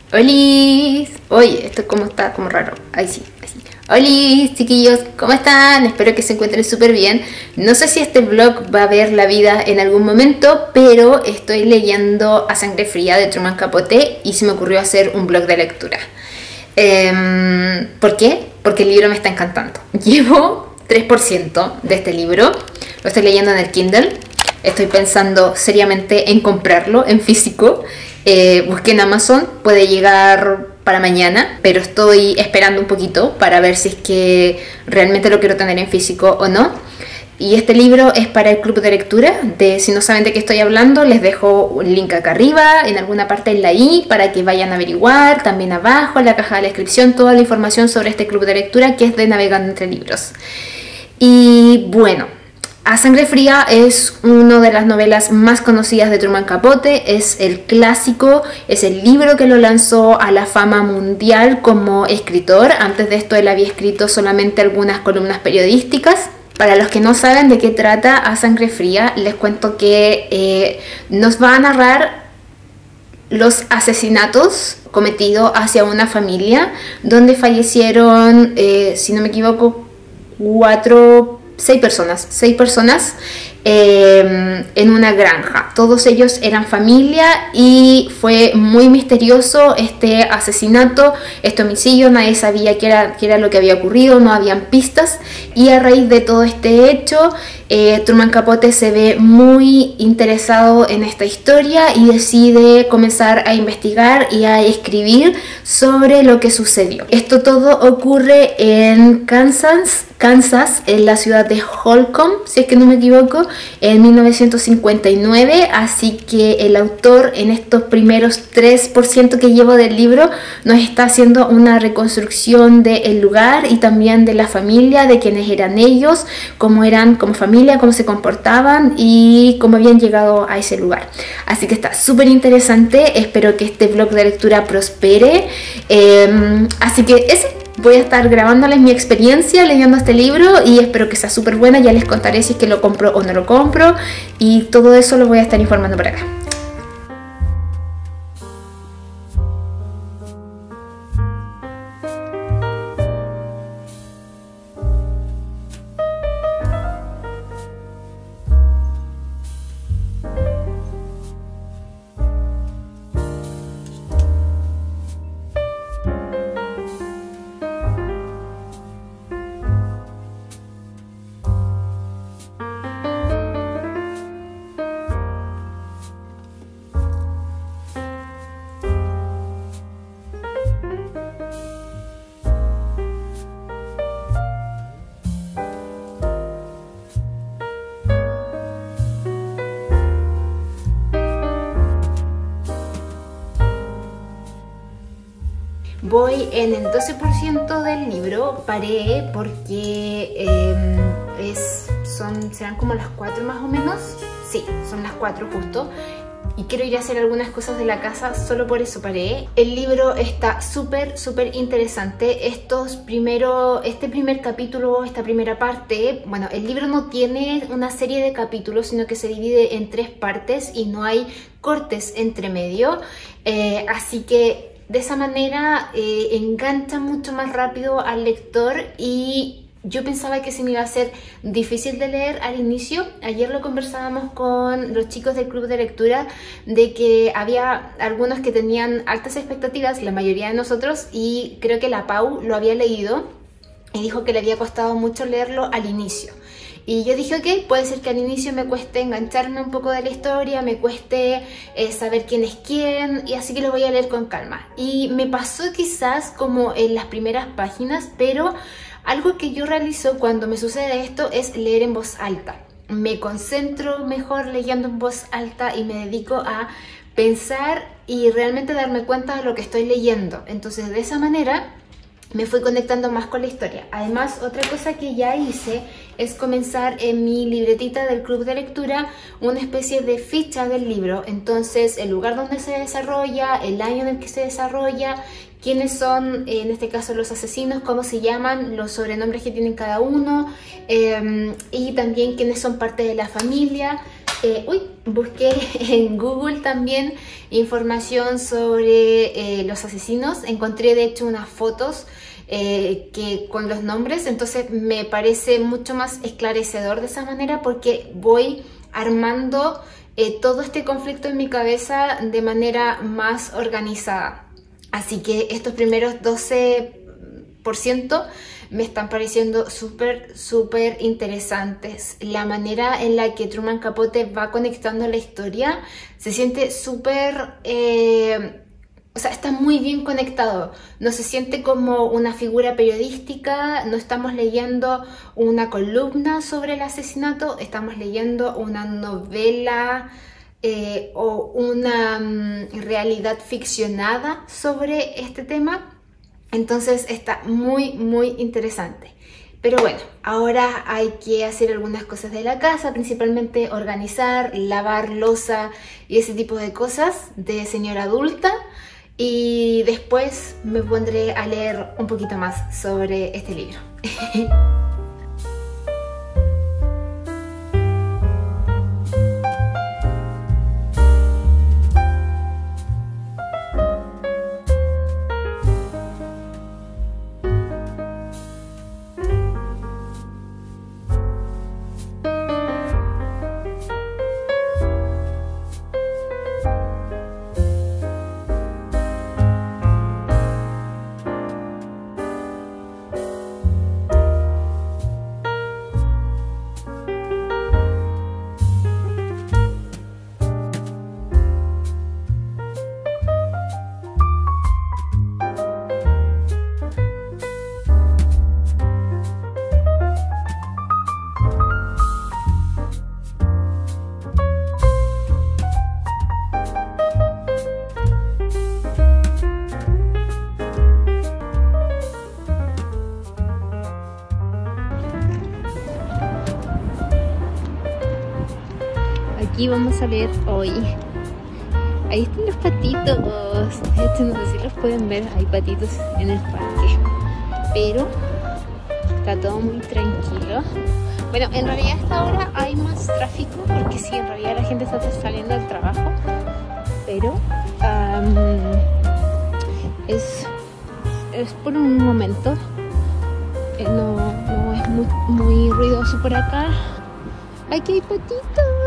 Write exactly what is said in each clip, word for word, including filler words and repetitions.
¡Holis! Oye, esto como está como raro. Ahí sí, así. ¡Holis, chiquillos! ¿Cómo están? Espero que se encuentren súper bien. No sé si este vlog va a ver la vida en algún momento, pero estoy leyendo A Sangre Fría de Truman Capote y se me ocurrió hacer un vlog de lectura. Eh, ¿Por qué? Porque el libro me está encantando. Llevo tres por ciento de este libro. Lo estoy leyendo en el Kindle. Estoy pensando seriamente en comprarlo en físico. Eh, busqué en Amazon, puede llegar para mañana, pero estoy esperando un poquito para ver si es que realmente lo quiero tener en físico o no. Y este libro es para el club de lectura. De, si no saben de qué estoy hablando, les dejo un link acá arriba, en alguna parte en la i, para que vayan a averiguar. También abajo en la caja de la descripción toda la información sobre este club de lectura que es de Navegando entre Libros. Y bueno, A Sangre Fría es una de las novelas más conocidas de Truman Capote, es el clásico, es el libro que lo lanzó a la fama mundial como escritor. Antes de esto él había escrito solamente algunas columnas periodísticas. Para los que no saben de qué trata A Sangre Fría, les cuento que eh, nos va a narrar los asesinatos cometidos hacia una familia donde fallecieron, eh, si no me equivoco, cuatro... Seis personas, seis personas eh, en una granja. Todos ellos eran familia y fue muy misterioso este asesinato, este homicidio. Nadie sabía qué era, qué era lo que había ocurrido, no habían pistas. Y a raíz de todo este hecho, eh, Truman Capote se ve muy interesado en esta historia y decide comenzar a investigar y a escribir sobre lo que sucedió. Esto todo ocurre en Kansas, Kansas, en la ciudad de Holcomb, si es que no me equivoco, en mil novecientos cincuenta y nueve, así que el autor en estos primeros tres por ciento que llevo del libro nos está haciendo una reconstrucción del lugar y también de la familia, de quiénes eran ellos, cómo eran como familia, cómo se comportaban y cómo habían llegado a ese lugar. Así que está súper interesante, espero que este vlog de lectura prospere. Eh, así que ese... Voy a estar grabándoles mi experiencia leyendo este libro y espero que sea súper buena. Ya les contaré si es que lo compro o no lo compro y todo eso lo voy a estar informando por acá. Voy en el doce por ciento del libro, paré porque eh, es, son, serán como las cuatro más o menos. Sí, son las cuatro justo. Y quiero ir a hacer algunas cosas de la casa, solo por eso paré. El libro está súper, súper interesante. Estos primero, este primer capítulo, esta primera parte, bueno, el libro no tiene una serie de capítulos, sino que se divide en tres partes y no hay cortes entre medio. Eh, así que de esa manera eh, engancha mucho más rápido al lector y yo pensaba que se me iba a hacer difícil de leer al inicio. Ayer lo conversábamos con los chicos del club de lectura de que había algunos que tenían altas expectativas, la mayoría de nosotros, y creo que la Pau lo había leído y dijo que le había costado mucho leerlo al inicio. Y yo dije, ok, puede ser que al inicio me cueste engancharme un poco de la historia, me cueste eh, saber quién es quién, y así que lo voy a leer con calma. Y me pasó quizás como en las primeras páginas, pero algo que yo realizo cuando me sucede esto es leer en voz alta. Me concentro mejor leyendo en voz alta y me dedico a pensar y realmente darme cuenta de lo que estoy leyendo. Entonces, de esa manera me fui conectando más con la historia. Además, otra cosa que ya hice es comenzar en mi libretita del club de lectura una especie de ficha del libro. Entonces, el lugar donde se desarrolla, el año en el que se desarrolla, quiénes son, en este caso, los asesinos, cómo se llaman, los sobrenombres que tienen cada uno, eh, y también quiénes son parte de la familia. Eh, uy, busqué en Google también información sobre eh, los asesinos. Encontré de hecho unas fotos eh, que, con los nombres, entonces me parece mucho más esclarecedor de esa manera porque voy armando eh, todo este conflicto en mi cabeza de manera más organizada. Así que estos primeros doce por ciento me están pareciendo súper, súper interesantes. La manera en la que Truman Capote va conectando la historia se siente súper... Eh, o sea, está muy bien conectado. No se siente como una figura periodística, no estamos leyendo una columna sobre el asesinato, estamos leyendo una novela eh, o una um, realidad ficcionada sobre este tema. Entonces está muy muy interesante. Pero bueno, ahora hay que hacer algunas cosas de la casa, principalmente organizar, lavar loza y ese tipo de cosas de señora adulta. Y después me pondré a leer un poquito más sobre este libro. Aquí vamos a ver hoy. Ahí están los patitos. De hecho, no sé si los pueden ver. Hay patitos en el parque. Pero está todo muy tranquilo. Bueno, en realidad a esta hora hay más tráfico. Porque sí, en realidad la gente está saliendo del trabajo. Pero um, es, es por un momento. Eh, no, no es muy, muy ruidoso por acá. Aquí hay patitos.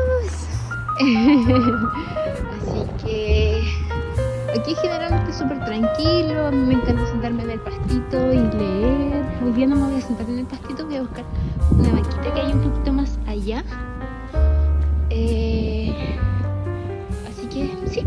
Así que aquí generalmente es súper tranquilo. A mí me encanta sentarme en el pastito y leer. Hoy día no me voy a sentar en el pastito, voy a buscar una banquita que hay un poquito más allá. Eh, así que sí.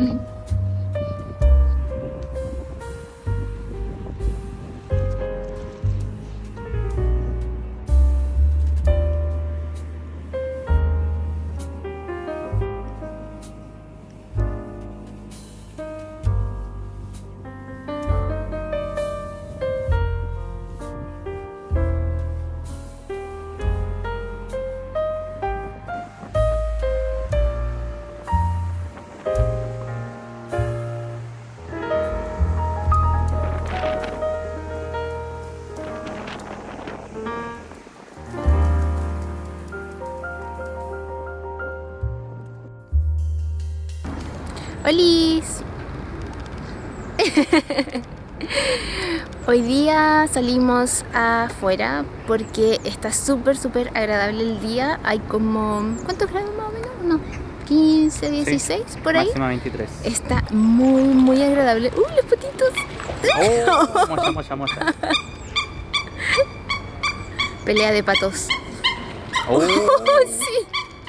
¡Holis! Hoy día salimos afuera porque está súper súper agradable el día. Hay como... ¿cuántos grados más o menos? No, quince, dieciséis, sí, por ahí. Máxima veintitrés. Está muy muy agradable. ¡Uy, los patitos! ¡Oh! Mocha, mocha, mocha. Pelea de patos. ¡Oh! ¡Sí!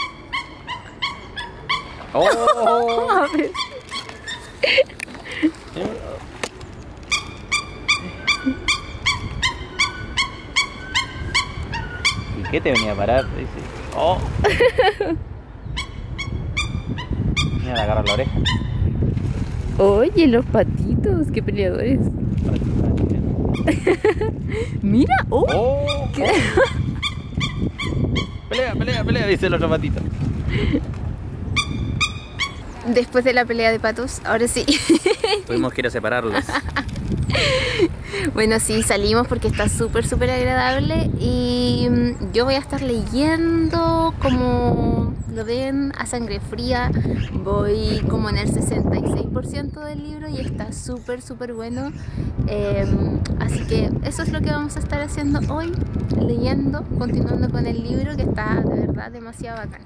¡Oh! A ver. ¿Y qué te venía a parar? Dice, ¡oh! Mira, le agarra la oreja. Oye, los patitos, qué peleadores. Mira, oh, ¡Oh! ¿qué? ¡Oh! Pelea, pelea, pelea, dice el otro patito. Después de la pelea de patos, ahora sí. Tuvimos que ir a separarlos. Bueno, sí, salimos porque está súper, súper agradable. Y yo voy a estar leyendo como lo ven a sangre fría. Voy como en el sesenta y seis por ciento del libro y está súper súper bueno. Eh, así que eso es lo que vamos a estar haciendo hoy, leyendo, continuando con el libro, que está de verdad demasiado bacán.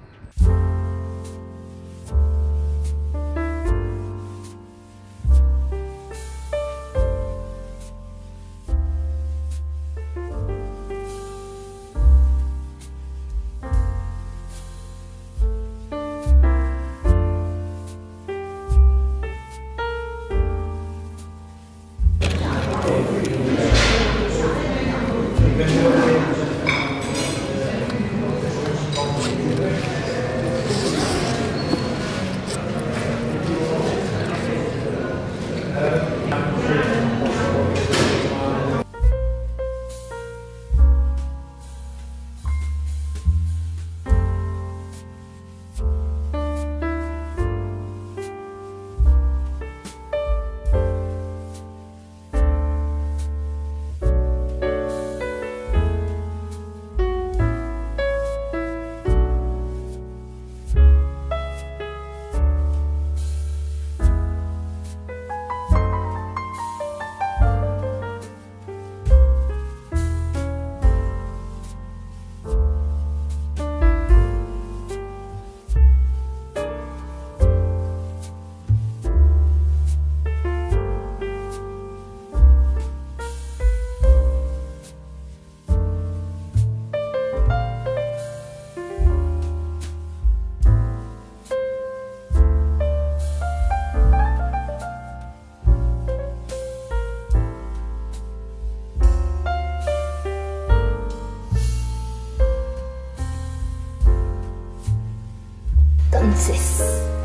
Entonces,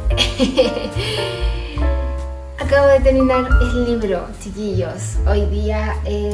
acabo de terminar el libro, chiquillos. Hoy día es,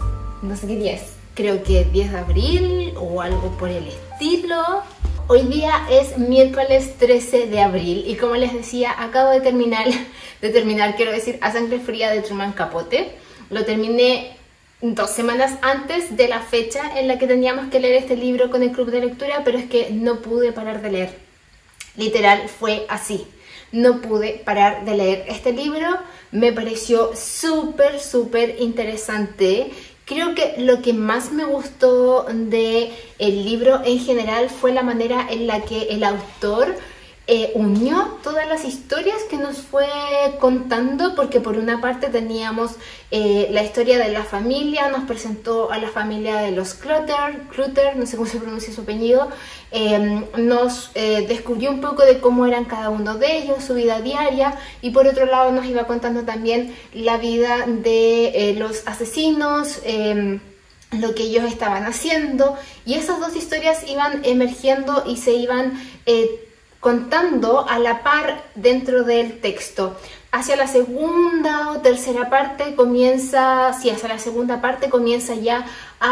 no sé qué día es, creo que diez de abril o algo por el estilo. Hoy día es miércoles trece de abril y como les decía, acabo de terminar, de terminar, quiero decir, A Sangre Fría de Truman Capote. Lo terminé dos semanas antes de la fecha en la que teníamos que leer este libro con el club de lectura, pero es que no pude parar de leer. Literal fue así, no pude parar de leer este libro, me pareció súper súper interesante. Creo que lo que más me gustó del libro en general fue la manera en la que el autor eh, unió todas las historias que nos fue contando, porque por una parte teníamos eh, la historia de la familia, nos presentó a la familia de los Clutter, Clutter, no sé cómo se pronuncia su apellido, eh, nos eh, descubrió un poco de cómo eran cada uno de ellos, su vida diaria, y por otro lado nos iba contando también la vida de eh, los asesinos, eh, lo que ellos estaban haciendo, y esas dos historias iban emergiendo y se iban eh, contando a la par dentro del texto. Hacia la segunda o tercera parte comienza, sí, hacia la segunda parte comienza ya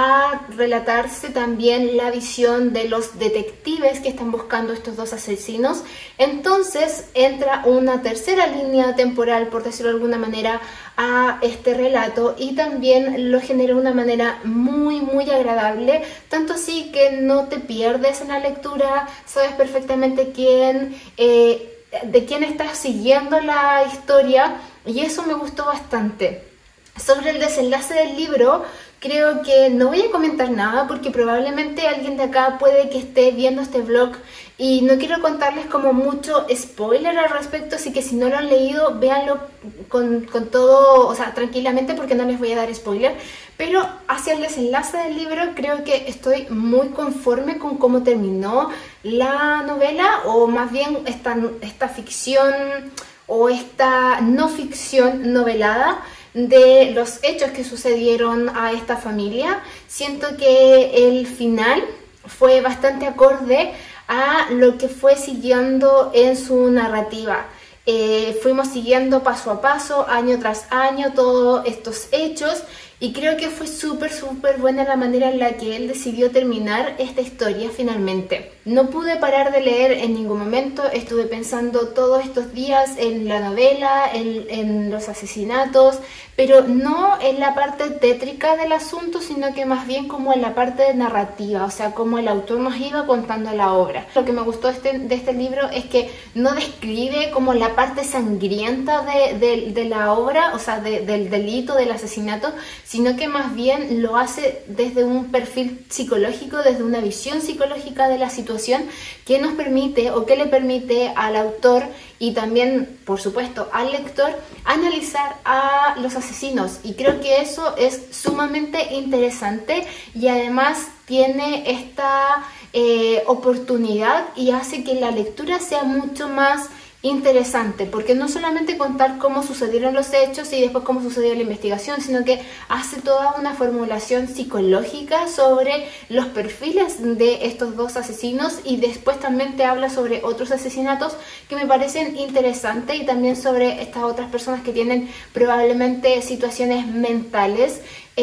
a relatarse también la visión de los detectives que están buscando estos dos asesinos. Entonces entra una tercera línea temporal, por decirlo de alguna manera, a este relato, y también lo genera de una manera muy muy agradable, tanto así que no te pierdes en la lectura, sabes perfectamente quién eh, de quién estás siguiendo la historia, y eso me gustó bastante. Sobre el desenlace del libro, creo que no voy a comentar nada porque probablemente alguien de acá puede que esté viendo este vlog y no quiero contarles como mucho spoiler al respecto, así que si no lo han leído, véanlo con, con todo, o sea, tranquilamente, porque no les voy a dar spoiler. Pero hacia el desenlace del libro creo que estoy muy conforme con cómo terminó la novela, o más bien esta, esta ficción o esta no ficción novelada de los hechos que sucedieron a esta familia. Siento que el final fue bastante acorde a lo que fue siguiendo en su narrativa. Eh, fuimos siguiendo paso a paso, año tras año, todos estos hechos, Y creo que fue súper, súper buena la manera en la que él decidió terminar esta historia finalmente. No pude parar de leer en ningún momento, estuve pensando todos estos días en la novela, en, en los asesinatos, pero no en la parte tétrica del asunto, sino que más bien como en la parte narrativa, o sea, como el autor nos iba contando la obra. Lo que me gustó de este, de este libro es que no describe como la parte sangrienta de, de, de la obra, o sea, de, del delito, del asesinato, sino que más bien lo hace desde un perfil psicológico, desde una visión psicológica de la situación que nos permite o que le permite al autor y también, por supuesto, al lector analizar a los asesinos. Y creo que eso es sumamente interesante y además tiene esta eh, oportunidad y hace que la lectura sea mucho más interesante, porque no solamente contar cómo sucedieron los hechos y después cómo sucedió la investigación, sino que hace toda una formulación psicológica sobre los perfiles de estos dos asesinos y después también te habla sobre otros asesinatos que me parecen interesantes y también sobre estas otras personas que tienen probablemente situaciones mentales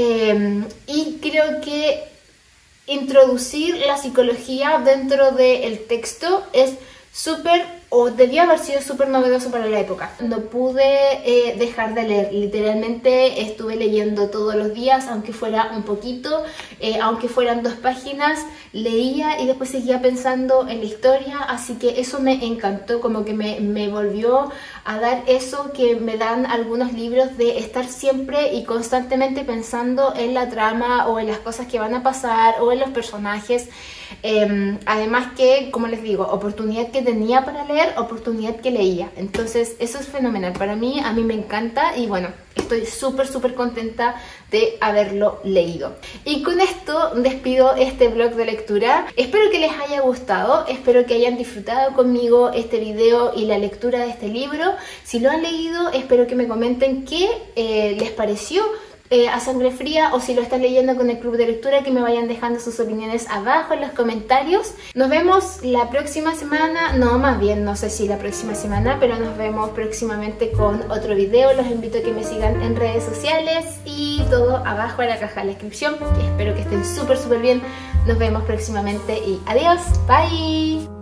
eh, y creo que introducir la psicología dentro del texto es súper o debía haber sido súper novedoso para la época. No pude eh, dejar de leer, literalmente estuve leyendo todos los días, aunque fuera un poquito, eh, aunque fueran dos páginas, leía y después seguía pensando en la historia, así que eso me encantó, como que me, me volvió a dar eso que me dan algunos libros de estar siempre y constantemente pensando en la trama o en las cosas que van a pasar o en los personajes. Eh, además que, como les digo, oportunidad que tenía para leer, oportunidad que leía, entonces eso es fenomenal para mí, a mí me encanta y bueno, estoy súper súper contenta de haberlo leído. Y con esto despido este blog de lectura. Espero que les haya gustado, espero que hayan disfrutado conmigo este video y la lectura de este libro. Si lo han leído, espero que me comenten qué eh, les pareció Eh, a sangre fría, o si lo están leyendo con el club de lectura, que me vayan dejando sus opiniones abajo en los comentarios. Nos vemos la próxima semana, no, más bien no sé si la próxima semana, pero nos vemos próximamente con otro video. Los invito a que me sigan en redes sociales y todo abajo en la caja de la descripción. Espero que estén súper súper bien. Nos vemos próximamente y adiós, bye.